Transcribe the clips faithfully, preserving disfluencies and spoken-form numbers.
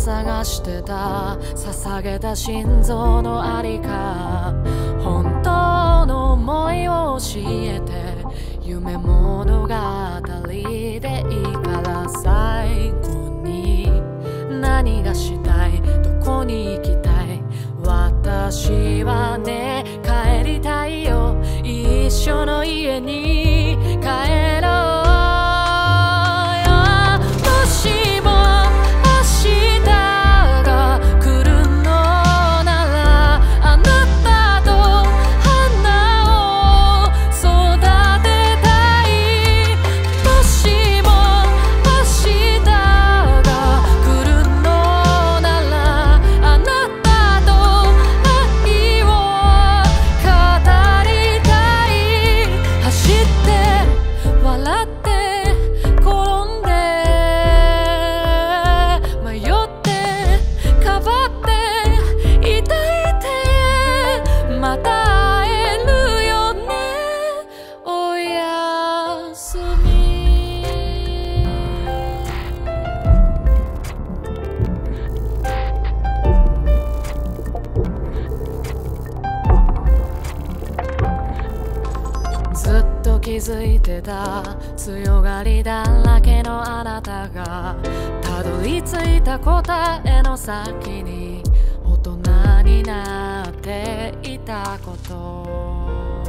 探してた捧げた心臓のありか、本当の思いを教えて、夢物語でいいから最後に何がしたい、どこに行きたい、私はね帰りたいよ、一緒の家に帰ろう。ずっと気づいてた強がりだらけのあなたがたどり着いた答えの先に大人になっていたこと、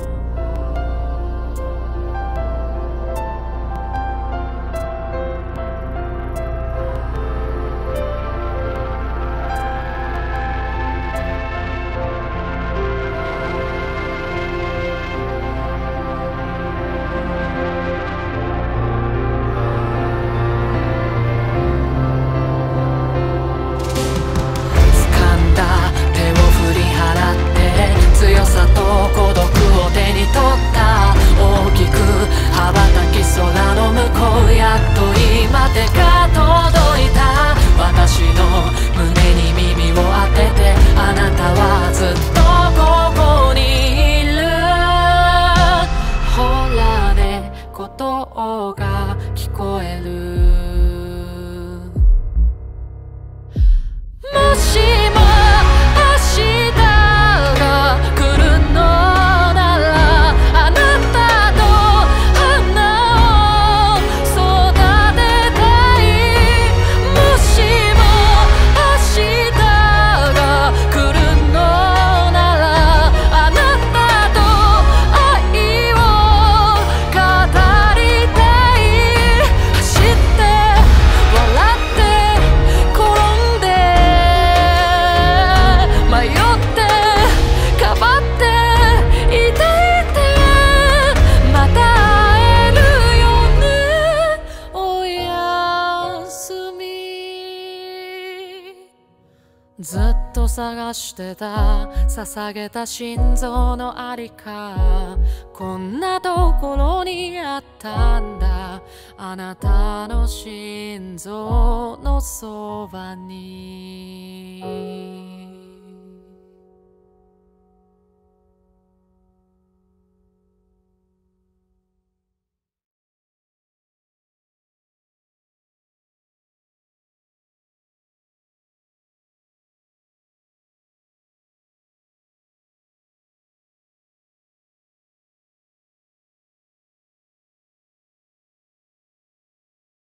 が聞こえる。もしも明日が来るのなら、あなたと花を育てたい。もしも明日が来るのなら、あなたと愛を語りずっと探してた捧げた心臓のありか、こんなところにあったんだ、あなたの心臓のそばに。